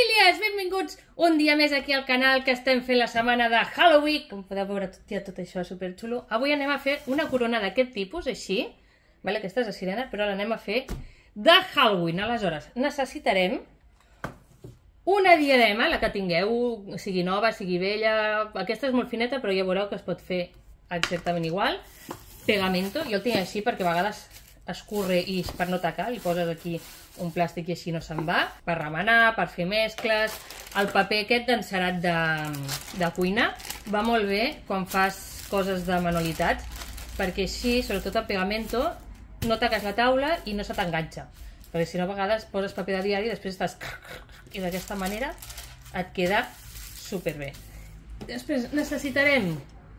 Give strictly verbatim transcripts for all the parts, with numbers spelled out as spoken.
famílies! Benvinguts un dia més aquí al canal, que estem fent la setmana de Halloween. Com podeu veure, tot, tot això és superxulo. Avui anem a fer una corona d'aquest tipus, així. Vale, aquesta és de sirena, però l'anem a fer de Halloween. Aleshores, necessitarem una diadema, la que tingueu, sigui nova, sigui vella. Aquesta és molt fineta, però ja veureu que es pot fer exactament igual. Pegamento, jo el tinc així perquè a vegades escurre i per no tacar, li poses aquí un plàstic i així no se'n va, per remenar, per fer mescles. El paper aquest d'encerat de, de cuina va molt bé quan fas coses de manualitats, perquè així, sobretot el pegamento, no taques la taula i no se t'enganxa, perquè si no a vegades poses paper de diari i després estàs i d'aquesta manera et queda superbé. Després necessitarem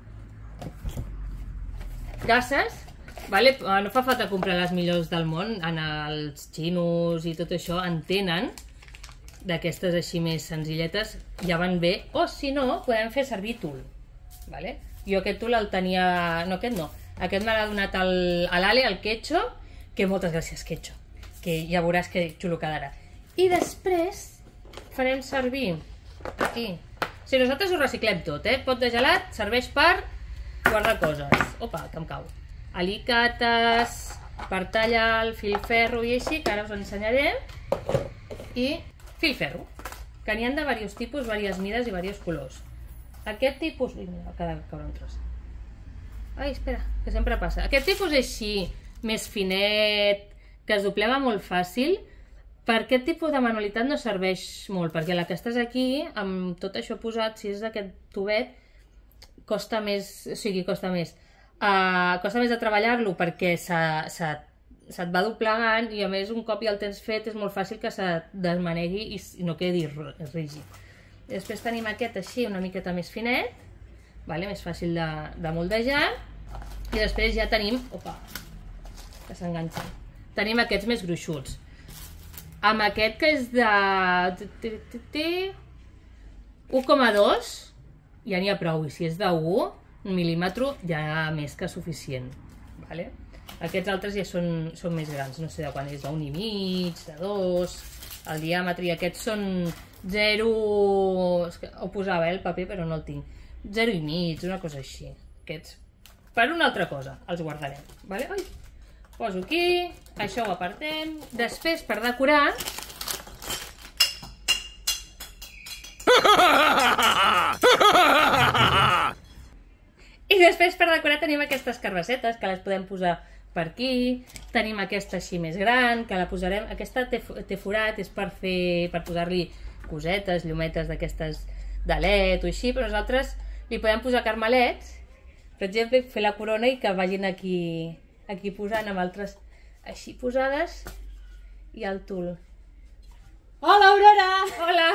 gasses. Vale? No fa falta comprar les millors del món, en els xinos i tot això en tenen, d'aquestes així més senzilletes, ja van bé, o si no, podem fer servir tul. Vale? Jo aquest tul el tenia... no, aquest no, aquest me l'ha donat l'Ale, el Quecho, que moltes gràcies, Quecho, que ja veuràs que xulo quedarà. I després farem servir aquí, si nosaltres ho reciclem tot, eh? Pot de gelat serveix per guardar coses. Opa, que em cau. Alicates, per tallar el filferro i així, que ara us ensenyaré, i filferro, que n'hi ha de diversos tipus, diverses mides i diversos colors. Aquest tipus... Ui, mira, acaba de caure un tros. Ai, espera, que sempre passa. Aquest tipus és així, més finet, que es dobleva molt fàcil. Per aquest tipus de manualitat no serveix molt, perquè la que estàs aquí, amb tot això posat, si és d'aquest tubet, costa més, o sigui, costa més. Uh, costa més de treballar-lo perquè se't se, se va doblegant i a més un cop ja el tens fet és molt fàcil que se desmanegui i, i no quedi rígid. Després tenim aquest així una miqueta més finet, vale? Més fàcil de, de moldejar, i després ja tenim, opa, que s'enganxa, tenim aquests més gruixuts, amb aquest que és de u coma dos ja n'hi ha prou, i si és de u un mil·límetre ja més que suficient. Vale? Aquests altres ja són, són més grans, no sé de quan és, d'un i mig, de dos, el diàmetre, i aquests són zero... ho posava eh, el paper però no el tinc, zero i mig, una cosa així. Aquests, per una altra cosa, els guardarem. Vale? Ai, poso aquí, això ho apartem. Després, per decorar, i després per decorar tenim aquestes carbassetes que les podem posar per aquí, tenim aquesta així més gran, que la posarem, aquesta té, té forat, és per fer, per posar-li cosetes, llumetes d'aquestes de led o així, però nosaltres li podem posar carmelets, per exemple, fer la corona i que vagin aquí, aquí posant amb altres així posades, i el tul. Hola, Aurora! Hola!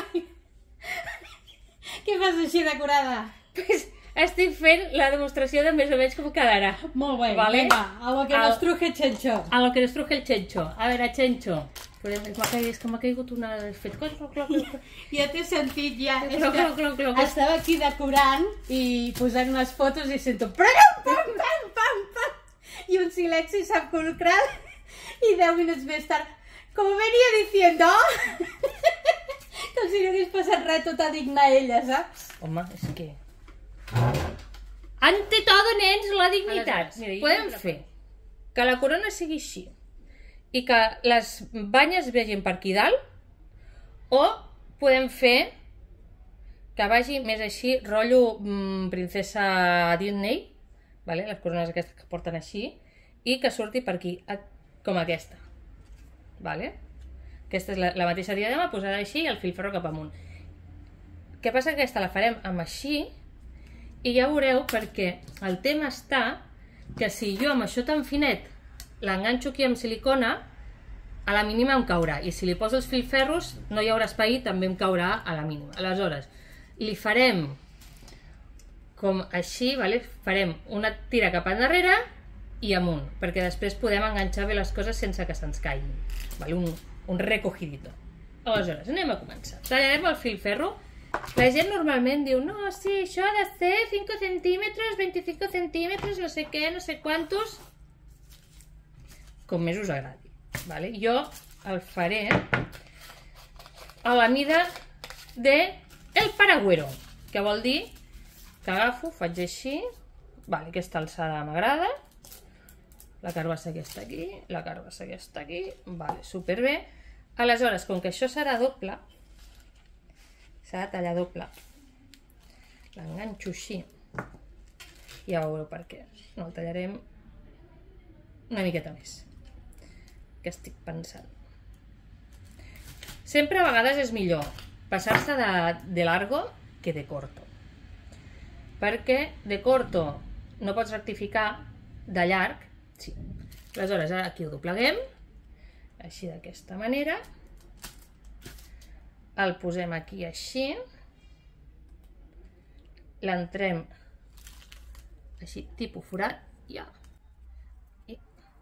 Què fas així decorada? Pues estic fent la demostració de més o menys com quedarà. Molt bé, vale? Vinga, a lo que Al... nos truje Chencho. A lo que nos truje el Chencho. A veure, Chencho. És que m'ha caigut una... Fet... Ja t'he sentit, ja. És Cloc, que cloc, cloc, cloc. estava aquí decorant i posant unes fotos i sento... Pam, pam, pam, pam, pam. I un silenci sepulcral. I deu minuts més tard... Com venia diciendo... Com si no hagués passat res, tot a dignar ella, saps? Home, és que... Ante todo, nens, la dignitat. Podem fer que la corona sigui així i que les banyes vegin per aquí dalt, o podem fer que vagi més així, rotllo mmm, princesa Disney, vale? Les corones aquestes que porten així, i que surti per aquí, com aquesta. Vale? Aquesta és la, la mateixa diadema posada així i el filferro cap amunt. Què passa? Que aquesta la farem amb així, i ja veureu, perquè el tema està que si jo amb això tan finet l'enganxo aquí amb silicona, a la mínima em caurà, i si li poso els filferros no hi haurà espai, també em caurà a la mínima. Aleshores, li farem com així, vale? Farem una tira cap endarrere i amunt, perquè després podem enganxar bé les coses sense que se'ns caiguin. Vale? Un, un recogidito. Aleshores, anem a començar. Tallarem el filferro. La gent normalment diu, no, sí, això ha de ser cinc centímetres, veinticinc centímetres, no sé què, no sé quantos, com més us agradi. Vale? Jo el faré a la mida de el paragüero, que vol dir que agafo, faig així, vale, aquesta alçada m'agrada, la carbassa aquesta aquí, la carbassa aquesta aquí, vale, superbé. Aleshores, com que això serà doble, s'ha de tallar doble, l'enganxo així, i ja veureu per què. No, el tallarem una miqueta més, que estic pensant. Sempre a vegades és millor passar-se de, de largo que de corto, perquè de corto no pots rectificar, de llarg sí. Aleshores, ara aquí ho dobleguem, així d'aquesta manera, el posem aquí així, l'entrem així, tipus forat, ja. I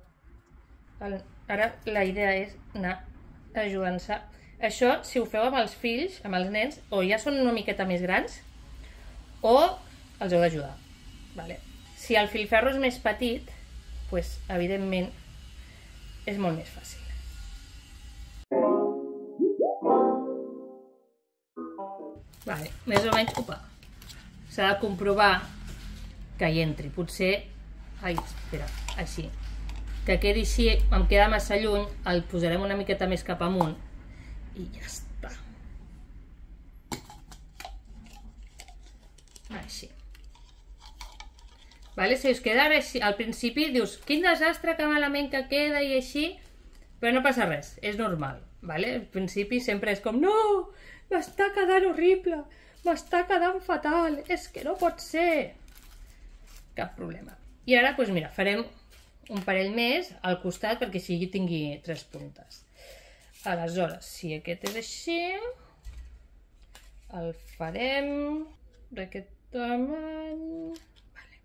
ara la idea és anar ajudant-se. Això, si ho feu amb els fills, amb els nens, o ja són una miqueta més grans, o els heu d'ajudar. Vale. Si el filferro és més petit, doncs, evidentment, és molt més fàcil. Vale, més o menys, opa, s'ha de comprovar que hi entri. Potser, ai, espera, així, que quedi així, em queda massa lluny, el posarem una miqueta més cap amunt i ja està. Així. Vale, si us queda així, al principi dius, quin desastre, que malament que queda i així, però no passa res, és normal. Vale? Al principi sempre és com, no, m'està quedant horrible, m'està quedant fatal, és que no pot ser. Cap problema. I ara, doncs mira, farem un parell més al costat perquè així tingui tres puntes. Aleshores, si aquest és així, el farem d'aquest tamany. Vale.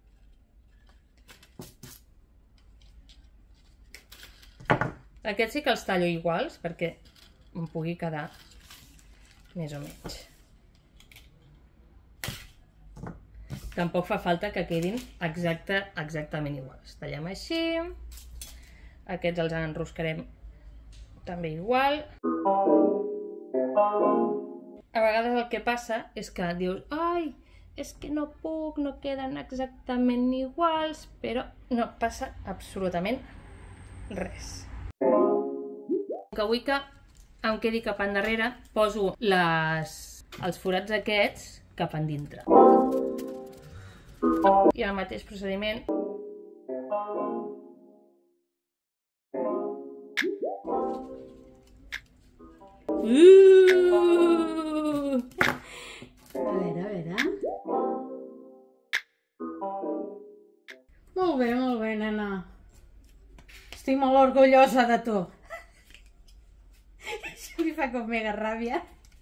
Aquests sí que els tallo iguals perquè em pugui quedar més o menys. Tampoc fa falta que quedin exacte, exactament iguals. Tallem així. Aquests els enroscarem també igual. A vegades el que passa és que dius, ai, és que no puc, no queden exactament iguals, però no passa absolutament res. Que vull que em quedi cap endarrere, poso les, els forats aquests cap endintre. I el mateix procediment. Uh! A veure, a veure. Molt bé, molt bé, nena. Estic molt orgullosa de tu. Això li fa com mega ràbia.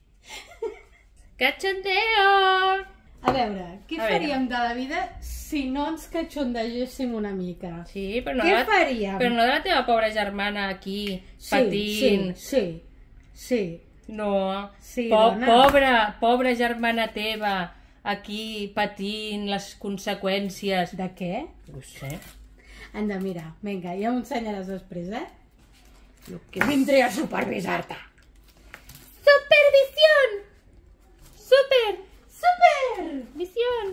Cachondeo! A veure, què A veure. faríem de la vida si no ens cachondegéssim una mica? Sí, però no, Què de la, faríem? però no de la teva pobra germana aquí, patint. Sí, sí, sí. No, Sí, po dona. pobra, pobra germana teva, aquí patint les conseqüències. De què? No sé. Anda, mira, vinga, ja m'ho ensenyaràs després, eh? Lo que... Vindré a supervisar-te. ¡Supervisión! ¡Super! Super! ¡Visión!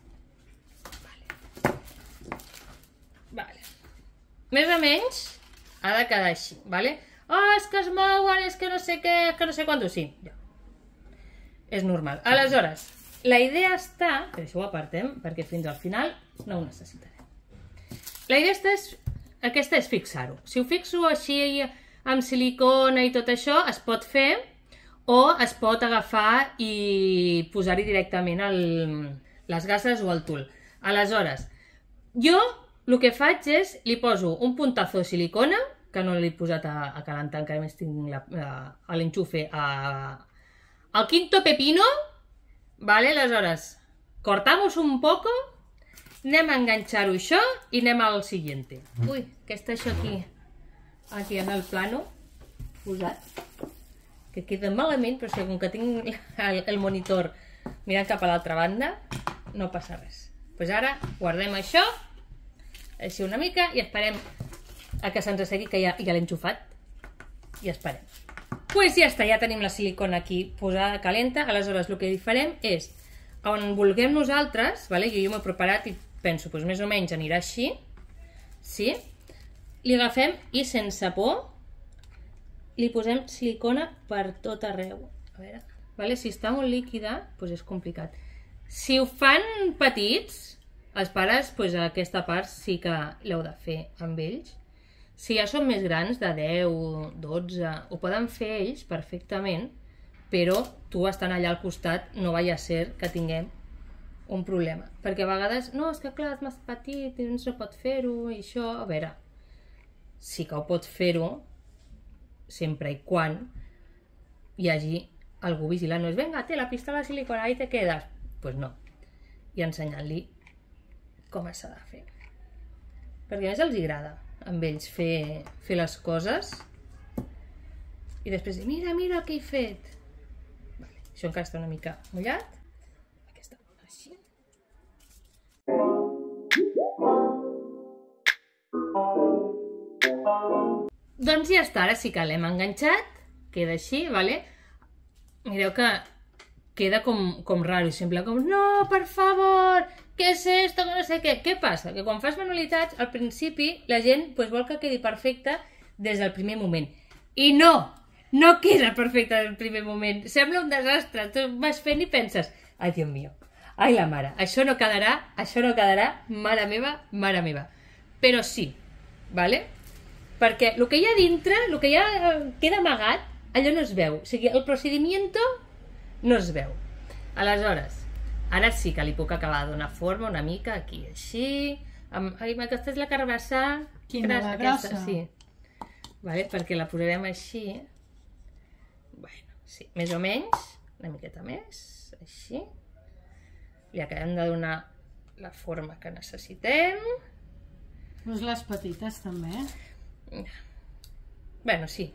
Vale. Vale. Més o menys ha de quedar així, vale? Oh, és que es mouen, és que no sé què, és que no sé quantos, sí. Ja. És normal. Aleshores, la idea està... Per això ho apartem, perquè fins al final no ho necessitarem. La idea està és, aquesta és fixar-ho. Si ho fixo així amb silicona i tot això, es pot fer, o es pot agafar i posar-hi directament el, les gases o el tul. Aleshores, jo el que faig és, li poso un puntazo de silicona, que no l'he posat a, a calentar, encara més tinc l'enxufe al quinto pepino, vale? Aleshores, cortamos un poco, anem a enganxar-ho això i anem al siguiente. Ui, que està això aquí, aquí en el plano, posat, que queda malament, però com que tinc el, el monitor mirant cap a l'altra banda, no passa res. Doncs ara guardem això, així una mica, i esperem a que se'ns assegui, que ja, ja l'he enxufat, i esperem. Pues ja està, ja tenim la silicona aquí posada calenta. Aleshores el que hi farem és, on vulguem nosaltres, vale? jo, jo m'he preparat i penso, doncs més o menys anirà així, sí? Li agafem i sense por li posem silicona per tot arreu. A veure, vale? Si està molt líquida, doncs és complicat. Si ho fan petits, els pares, doncs aquesta part sí que l'heu de fer amb ells. Si ja són més grans, de deu, dotze, ho poden fer ells perfectament, però tu estant allà al costat no vaya a ser que tinguem un problema. Perquè a vegades, no, és que clar, és més petit, no se pot fer-ho, i això... A veure, sí que ho pot fer-ho, sempre i quan hi hagi algú vigilant. No és, vinga, té la pistola de silicona, ahí te quedes. Doncs pues no. I ensenyant-li com s'ha de fer. Perquè a més els agrada amb ells fer, fer les coses i després dir, mira, mira el que he fet. Vale. Això encara està una mica mullat. Aquesta, així. Doncs ja està, ara sí que l'hem enganxat, queda així, vale? Mireu que queda com, com raro, i sembla com, no, per favor, què és esto, que no sé què. Què passa? Que quan fas manualitats, al principi la gent pues, vol que quedi perfecta des del primer moment. I no! No queda perfecta des del primer moment. Sembla un desastre. Tu vas fent i penses, ai, Dios mío, ai, la mare, això no quedarà, això no quedarà, mare meva, mare meva. Però sí, vale? Perquè el que hi ha dintre, el que ja queda amagat, allò no es veu. O sigui, el procedimiento no es veu. Aleshores, ara sí que li puc acabar de donar forma una mica aquí, així. Amb... Ai, aquesta és la carbassa. Quina, la grossa? Sí. Vale, perquè la posarem així. Bueno, sí, més o menys. Una miqueta més, així. Li acabem de donar la forma que necessitem. Pues les petites també. Bueno, sí.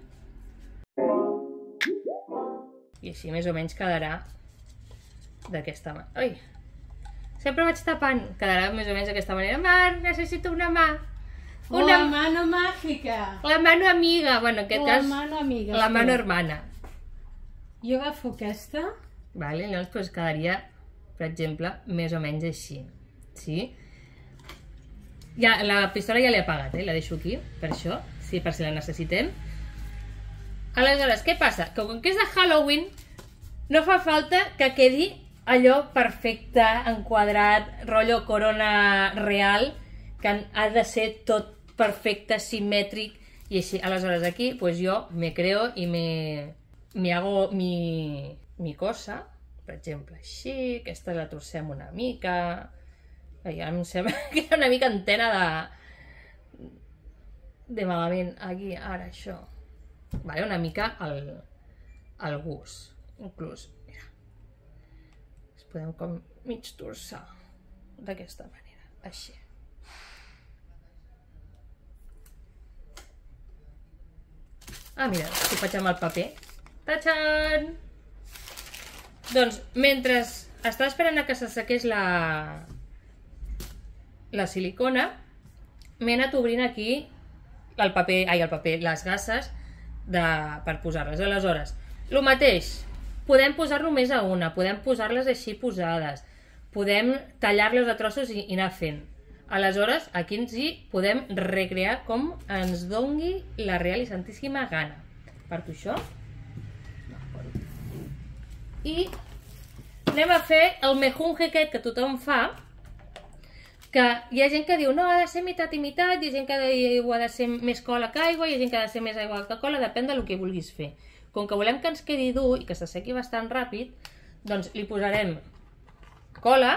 I així més o menys quedarà d'aquesta mà. Ai, sempre vaig tapant. Quedarà més o menys d'aquesta manera. Mar, necessito una mà. Una... La mano màgica. La mano amiga. Bueno, en aquest la cas... La mano amiga. La mano hermana. Jo agafo aquesta. Vale, llavors pues, quedaria, per exemple, més o menys així. Sí? Ja, la pistola ja l'he apagat, eh? La deixo aquí, per això, sí, per si la necessitem. Aleshores, què passa? Que com que és de Halloween, no fa falta que quedi allò perfecte, enquadrat, rotllo corona real, que ha de ser tot perfecte, simètric, i així. Aleshores aquí, pues jo me creo i me, me hago mi, mi cosa, per exemple, així, aquesta la torcem una mica, ja em sembla que hi ha una mica antena de, de malament, aquí, ara això, vale, una mica al, al gust, inclús, mira, es podem com mig torçar d'aquesta manera, així. Ah, mira, si faig amb el paper. Tachan! Doncs, mentre estava esperant a que s'assequés la, la silicona, m'he anat obrint aquí el paper, ai, el paper, les gasses de, per posar-les. Aleshores, el mateix, podem posar només a una, podem posar-les així posades, podem tallar-les a trossos i, i anar fent. Aleshores, aquí ens hi podem recrear com ens dongui la real i santíssima gana. Parto això. I anem a fer el mejunge aquest que tothom fa, que hi ha gent que diu no, ha de ser meitat i meitat, hi ha gent que diu ha de ser més cola que aigua, hi ha gent que ha de ser més aigua que cola, depèn del que vulguis fer. Com que volem que ens quedi dur i que s'assequi bastant ràpid, doncs li posarem cola,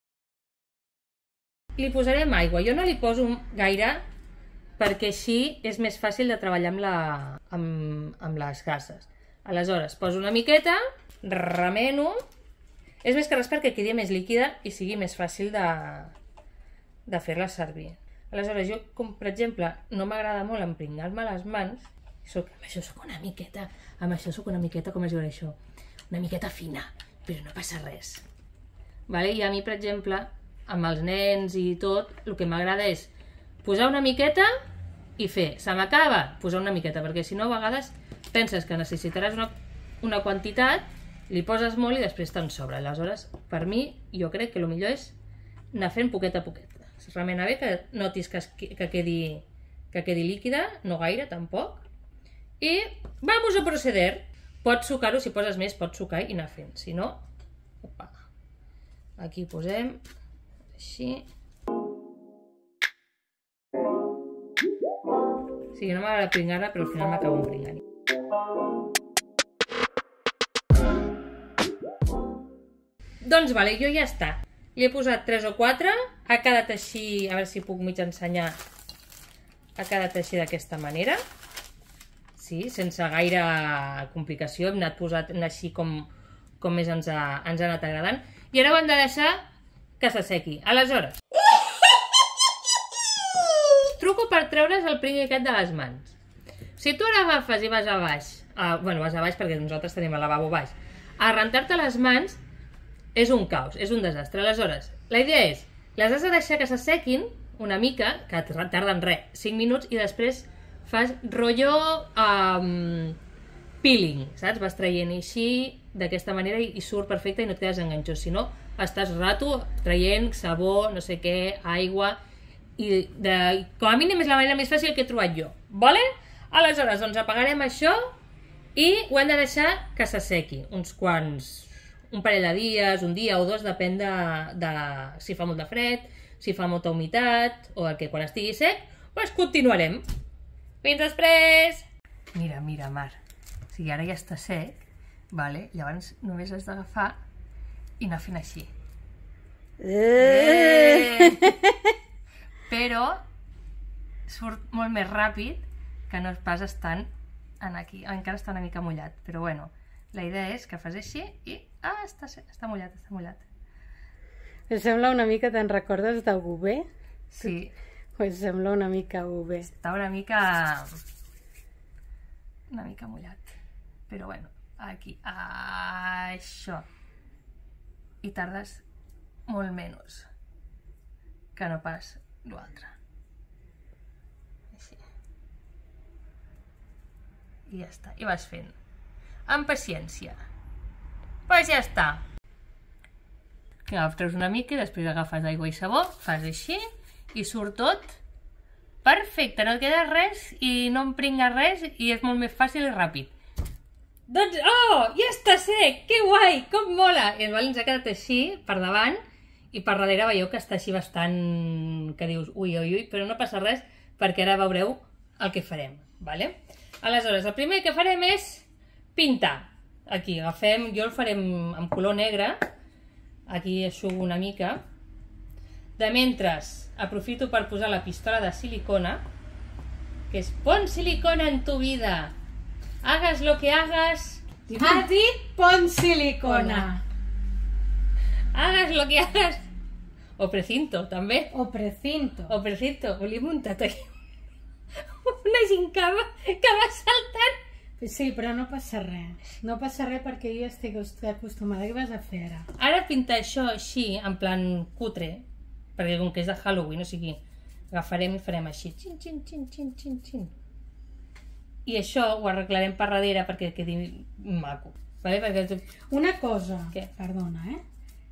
li posarem aigua. Jo no li poso gaire perquè així és més fàcil de treballar amb, la, amb, amb les gasses. Aleshores, poso una miqueta, remeno, és més que res perquè quedi més líquida i sigui més fàcil de, de fer-la servir. Aleshores, jo, com per exemple, no m'agrada molt empringar-me les mans, soc, amb això soc una miqueta, amb això soc una miqueta, com es diu això? Una miqueta fina, però no passa res. Vale? I a mi, per exemple, amb els nens i tot, el que m'agrada és posar una miqueta i fer. Se m'acaba, posar una miqueta, perquè si no a vegades penses que necessitaràs una, una quantitat, li poses molt i després te'n sobra. Aleshores, per mi, jo crec que el millor és anar fent poquet a poquet. Es remena bé, que notis que, es, que, quedi, que quedi líquida, no gaire tampoc. I vamos a proceder. Pots sucar-ho, si poses més, pots sucar i anar fent. Si no, opa. Aquí posem així. O sigui, no m'agrada pringar-la, però al final m'acabo pringant. Doncs vale, jo ja està. Li he posat tres o quatre, ha quedat així, a veure si puc mig ensenyar, ha quedat així d'aquesta manera. Sí, sense gaire complicació, hem anat posant així com, com més ens ha, ens ha anat agradant. I ara ho hem de deixar que s'assequi. Aleshores, truco per treure's el pringui aquest de les mans. Si tu ara agafes i vas a baix, uh, bueno, vas a baix perquè nosaltres tenim el lavabo baix, a rentar-te les mans és un caos, és un desastre. Aleshores, la idea és, les has de deixar que s'assequin una mica, que tarden res, cinc minuts, i després fas rotllo um, peeling, saps? Vas traient així, d'aquesta manera, i, i surt perfecte i no et quedes enganxós. Si no, estàs rato traient sabó, no sé què, aigua, i de, com a mínim és la manera més fàcil que he trobat jo. Vale? Aleshores, doncs apagarem això i ho hem de deixar que s'assequi uns quants, un parell de dies, un dia o dos, depèn de, de si fa molt de fred, si fa molta humitat, o que quan estigui sec, doncs continuarem. Fins després! Mira, mira, Mar, o sigui, ara ja està sec, vale? Llavors només has d'agafar i anar fent així. Eh! Però surt molt més ràpid que no pas estant en aquí. Encara està una mica mullat, però bueno, la idea és que fas així i... Ah, està, està mullat, està mullat. Em sembla una mica, te'n recordes de Gouvet? Sí. Pues sembla una mica Gouvet. Està una mica... una mica mullat. Però bueno, aquí. Ah, això. I tardes molt menys que no pas l'altre. Així. I ja està. I vas fent. Amb paciència. Pues ja està. Agafes una mica i després agafes aigua i sabó, fas així i surt tot perfecte, no et queda res i no em pringa res i és molt més fàcil i ràpid. Doncs, oh, ja està sec, que guai, com mola! I ens ha quedat així per davant i per darrere veieu que està així bastant, que dius ui, ui, ui, però no passa res perquè ara veureu el que farem, vale? Aleshores, el primer que farem és pintar. Aquí agafem, jo el farem amb color negre, aquí eixugo una mica. De mentre, aprofito per posar la pistola de silicona, que és pon silicona en tu vida, hagas lo que hagas. Ha dit pon silicona. Hagas lo que hagas. O precinto, també. O precinto. O precinto, ho li he muntat aquí. Una gincama que va saltant. Sí, però no passa res. No passa res perquè jo estic acostumada. Què vas a fer ara? Ara pintar això així, en plan cutre, perquè com que és de Halloween, o sigui, agafarem i farem així. Xin, xin, xin, xin, xin, xin. I això ho arreglarem per darrere perquè quedi maco. Vale? Perquè... Una cosa. Què? Perdona, eh?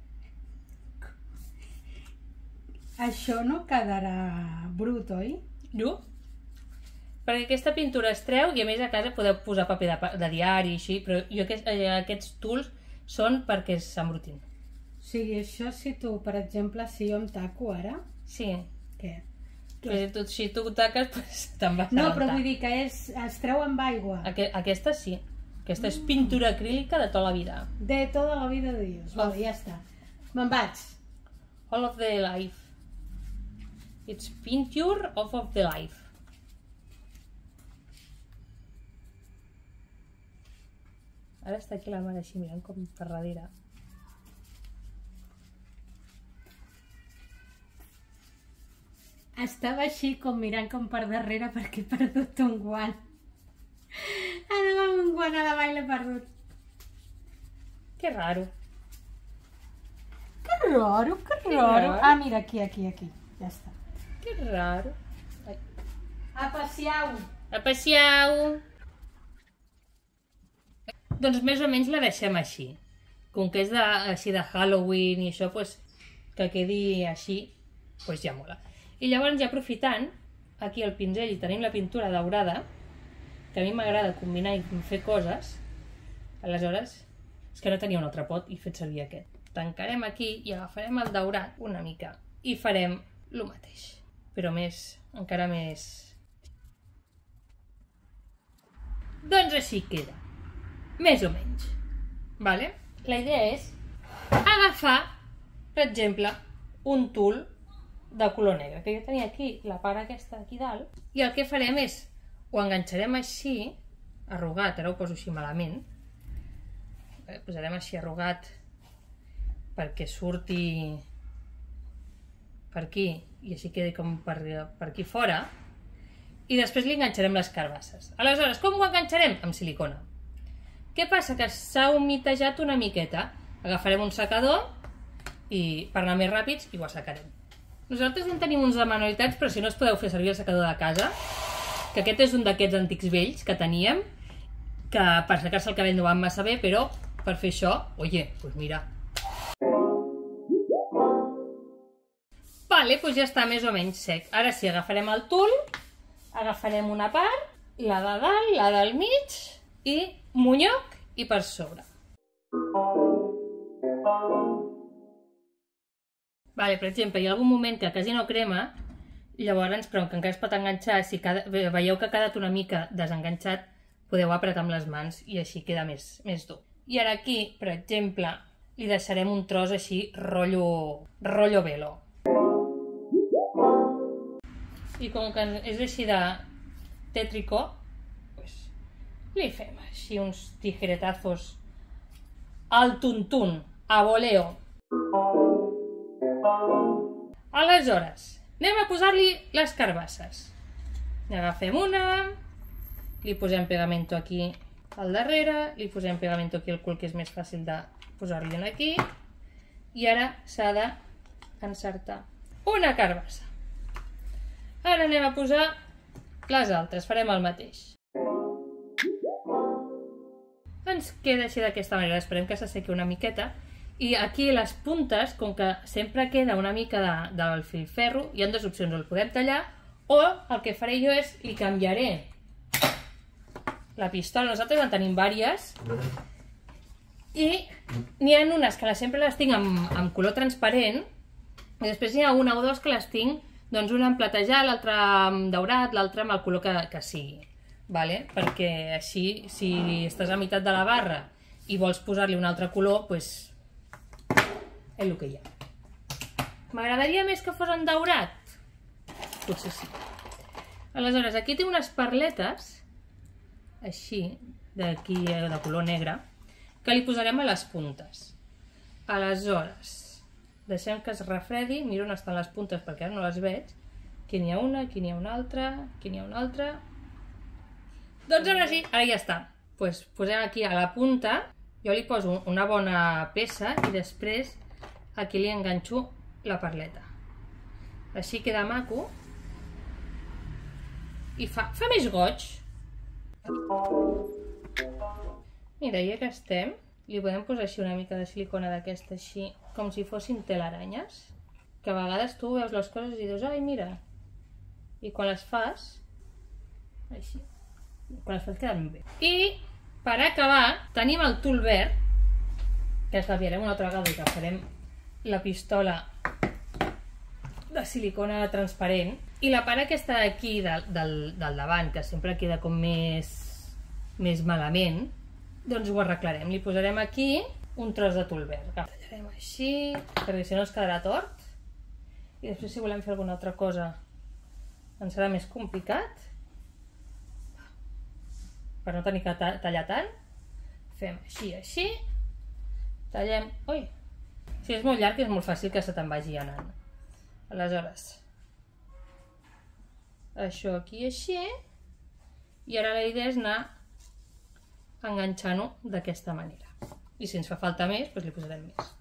Això no quedarà brut, oi? No? Perquè aquesta pintura es treu i a més a casa podeu posar paper de, de diari i així, però jo aquest, eh, aquests tools són perquè s'embrutin. O sigui, això si tu, per exemple, si jo em taco ara... Sí. Què? Però tu, si tu ho taques, pues, te'n vas a No, però vull dir que és, es treu amb aigua. Aqu aquesta sí. Aquesta és pintura acrílica de tota la vida. De tota la vida de Dios. Vale, ja està. Me'n vaig. All of the life. It's pinture of of the life. Ara està aquí la mare així mirant com per darrere. Estava així com mirant com per darrere perquè he perdut un guant. Anava amb un guant a la mà i l'he perdut. Que raro. Que raro, que raro. Ah, mira, aquí, aquí, aquí. Ja està. Que raro. Ai. A passeau. A passeau. Doncs més o menys la deixem així. Com que és de, així de Halloween i això, pues, que quedi així, pues ja mola. I llavors ja aprofitant, aquí el pinzell i tenim la pintura daurada, que a mi m'agrada combinar i fer coses, aleshores, és que no tenia un altre pot i he fet servir aquest. Tancarem aquí i agafarem el daurat una mica i farem el mateix, però més, encara més... Doncs així queda, més o menys, vale? La idea és agafar, per exemple, un tul de color negre, que jo tenia aquí, la part aquesta d'aquí dalt, i el que farem és, ho enganxarem així, arrugat, ara ho poso així malament, posarem així arrugat perquè surti per aquí i així quedi com per, per aquí fora, i després li enganxarem les carbasses. Aleshores, com ho enganxarem? Amb silicona. Què passa? Que s'ha humitejat una miqueta. Agafarem un secador i per anar més ràpids i ho assecarem. Nosaltres en tenim uns de manualitats, però si no us podeu fer servir el secador de casa, que aquest és un d'aquests antics vells que teníem, que per assecar-se el cabell no van massa bé, però per fer això, oye, doncs mira. Vale, doncs ja està més o menys sec. Ara sí, agafarem el tul, agafarem una part, la de dalt, la del mig, i monyoc i per sobre. Vale, per exemple, hi ha algun moment que quasi no crema, llavors, però que encara es pot enganxar, si cada, veieu que ha quedat una mica desenganxat, podeu apretar amb les mans i així queda més, més dur. I ara aquí, per exemple, li deixarem un tros així, rotllo, rotllo velo. I com que és així de tètrico, pues, li fem així uns tijeretazos al tuntún, a voleo. Aleshores, anem a posar-li les carbasses. N'agafem una, li posem pegamento aquí al darrere, li posem pegamento aquí al cul, que és més fàcil de posar-li aquí, i ara s'ha d'encertar una carbassa. Ara anem a posar les altres, farem el mateix. Ens queda així d'aquesta manera, esperem que s'assequi una miqueta, i aquí les puntes, com que sempre queda una mica de, del filferro, hi ha dues opcions, el podem tallar, o el que faré jo és, li canviaré la pistola, nosaltres en tenim diverses, i n'hi ha unes que sempre les tinc amb, amb color transparent, i després n'hi ha una o dues que les tinc, doncs una en platejat, l'altra amb daurat, l'altra amb el color que, que sigui, vale? Perquè així, si estàs a meitat de la barra i vols posar-li un altre color, doncs és el que hi ha. M'agradaria més que fos en daurat? Potser sí. Aleshores, aquí té unes perletes, així, d'aquí de color negre, que li posarem a les puntes. Aleshores, deixem que es refredi, miro on estan les puntes perquè ara no les veig. Aquí n'hi ha una, aquí n'hi ha una altra, aquí n'hi ha una altra. Doncs ara sí, ara ja està. Pues posem aquí a la punta, jo li poso una bona peça i després aquí li enganxo la perleta. Així queda maco i fa, fa més goig. Mira, ja que estem, li podem posar així una mica de silicona d'aquesta així, com si fossin telaranyes, que a vegades tu veus les coses i dius, ai, mira, i quan les fas, així, quan les fas queden bé. I, per acabar, tenim el tul verd, que canviarem una altra vegada i que farem la pistola de silicona transparent, i la part aquesta d'aquí, del, del, del davant, que sempre queda com més, més malament, doncs ho arreglarem. Li posarem aquí un tros de tul verd. Tallarem així, perquè si no es quedarà tort. I després, si volem fer alguna altra cosa, ens serà més complicat. Per no tenir que tallar tant, fem així, així. Tallem... Ui! Si és molt llarg és molt fàcil que se te'n vagi anant. Aleshores, això aquí així, i ara la idea és anar enganxant-ho d'aquesta manera. I si ens fa falta més, doncs li posarem més.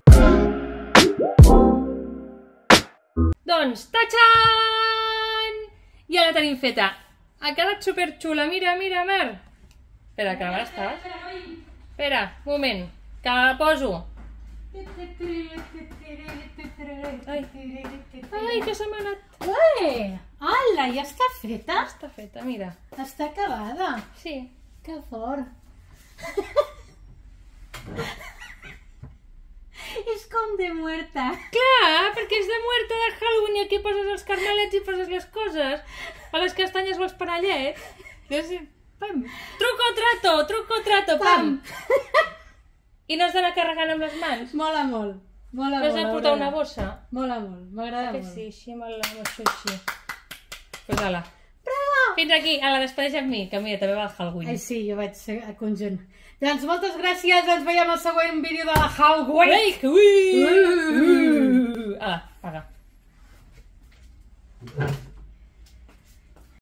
Doncs, ta-txan! Ja la tenim feta. Ha quedat superxula, mira, mira, Mar. Espera, que la Mar està... Espera, un moment, que la poso. Ai, ai, que se m'ha anat. Ué, hola, ja està feta? Està feta, mira. Està acabada. Sí. Que fort. És com de muerta. Clar, perquè és de muerta de Halloween i aquí poses els carmelets i poses les coses. A les castanyes o els panellets. Pam. Truco o trato, truco o trato, pam. I no has d'anar carregant amb les mans? Mola molt. Mola no has molt. de portar una bossa? Mola molt, m'agrada Que molt. sí, així amb el- amb això així. Pues ala. Bravo! Fins aquí, a la despedeix amb mi, que mira, també va el Halloween. Ai, sí, jo vaig ser a conjunt. Doncs moltes gràcies, ens veiem al següent vídeo de la Halloween. Halloween! Ala, paga.